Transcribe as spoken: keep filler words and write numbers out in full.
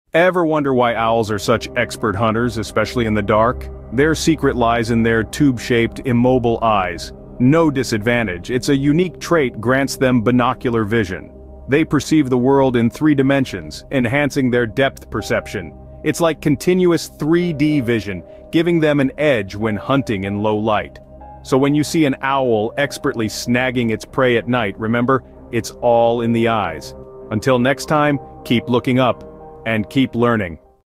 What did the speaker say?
Ever wonder why owls are such expert hunters, especially in the dark? Their secret lies in their tube-shaped, immobile eyes. No disadvantage, it's a unique trait grants them binocular vision. They perceive the world in three dimensions, enhancing their depth perception. It's like continuous three D vision, giving them an edge when hunting in low light. So when you see an owl expertly snagging its prey at night, remember, it's all in the eyes. Until next time, keep looking up, and keep learning.